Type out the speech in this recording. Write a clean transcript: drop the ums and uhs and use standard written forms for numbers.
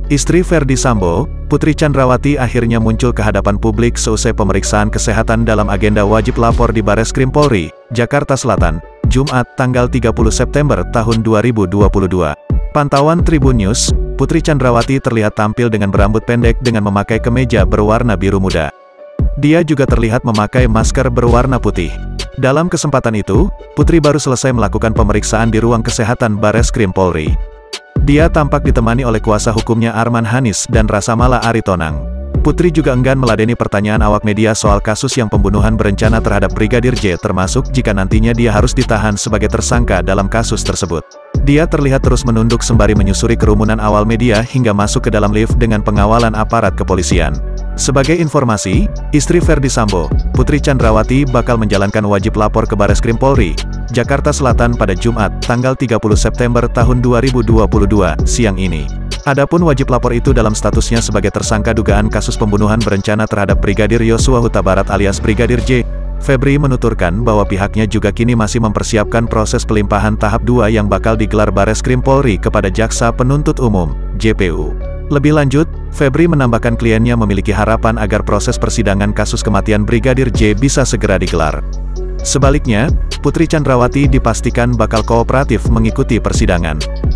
Istri Ferdy Sambo, Putri Chandrawati akhirnya muncul ke hadapan publik seusai pemeriksaan kesehatan dalam agenda wajib lapor di Bareskrim Polri, Jakarta Selatan, Jumat, tanggal 30 September tahun 2022. Pantauan Tribun News, Putri Chandrawati terlihat tampil dengan berambut pendek dengan memakai kemeja berwarna biru muda. Dia juga terlihat memakai masker berwarna putih. Dalam kesempatan itu, Putri baru selesai melakukan pemeriksaan di ruang kesehatan Bareskrim Polri. Dia tampak ditemani oleh kuasa hukumnya Arman Hanis dan Rasamala Aritonang. Putri juga enggan meladeni pertanyaan awak media soal kasus yang pembunuhan berencana terhadap Brigadir J, termasuk jika nantinya dia harus ditahan sebagai tersangka dalam kasus tersebut. Dia terlihat terus menunduk sembari menyusuri kerumunan awal media hingga masuk ke dalam lift dengan pengawalan aparat kepolisian. Sebagai informasi, istri Ferdy Sambo, Putri Chandrawati bakal menjalankan wajib lapor ke Bareskrim Polri, Jakarta Selatan pada Jumat, tanggal 30 September tahun 2022, siang ini. Adapun wajib lapor itu dalam statusnya sebagai tersangka dugaan kasus pembunuhan berencana terhadap Brigadir Yosua Huta Barat alias Brigadir J. Febri menuturkan bahwa pihaknya juga kini masih mempersiapkan proses pelimpahan tahap 2 yang bakal digelar Bareskrim Polri kepada Jaksa Penuntut Umum, JPU. Lebih lanjut, Febri menambahkan kliennya memiliki harapan agar proses persidangan kasus kematian Brigadir J bisa segera digelar. Sebaliknya, Putri Chandrawati dipastikan bakal kooperatif mengikuti persidangan.